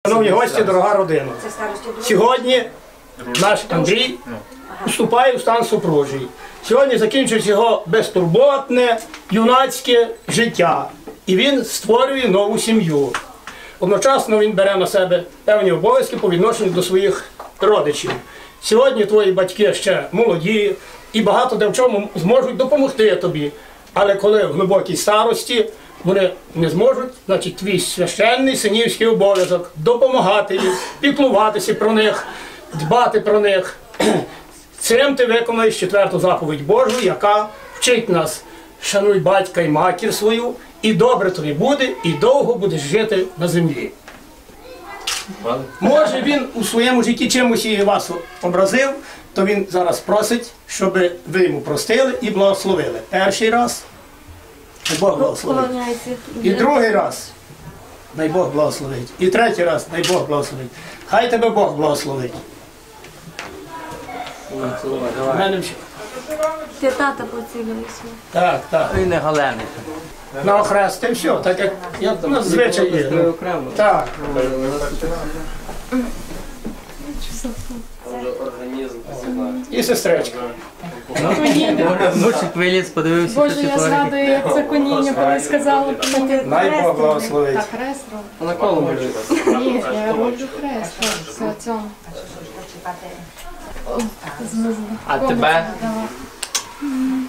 Шановні гості, дорога родина. Сьогодні наш Андрій вступає в стан супружий. Сьогодні закінчується його безтурботне, юнацьке життя. І він створює нову сім'ю. Одночасно він бере на себе певні обов'язки по відношенню до своїх родичів. Сьогодні твої батьки ще молоді і багато де в чому зможуть допомогти тобі. Але коли в глибокій старості вони не зможуть, значить твій священний синівський обов'язок допомагати їм, піклуватися про них, дбати про них. Цим ти виконуєш 4-ту заповідь Божу, яка вчить нас: шануй батька і матір свою, і добре тобі буде, і довго будеш жити на землі. Може він у своєму житті чимось і вас образив, то він зараз просить, щоб ви йому простили і благословили. Перший раз дай Бог благословить. І другий раз дай Бог благословить. І третій раз дай Бог благословить. Хай тебе Бог благословить. Ти тата поцілуєшся. Так, так. І не галений. На охрест, і все, так як у нас звичай є. Ну, так. І сестричка. Внучик виліз, подивився. Боже, я згадую, як це коніння, коли сказали, що ти Дай Бог благословить. Так, хрест робиш? А на коло може? Ні, я роблю хрест. Так, все, цьому. А тебе? Давай.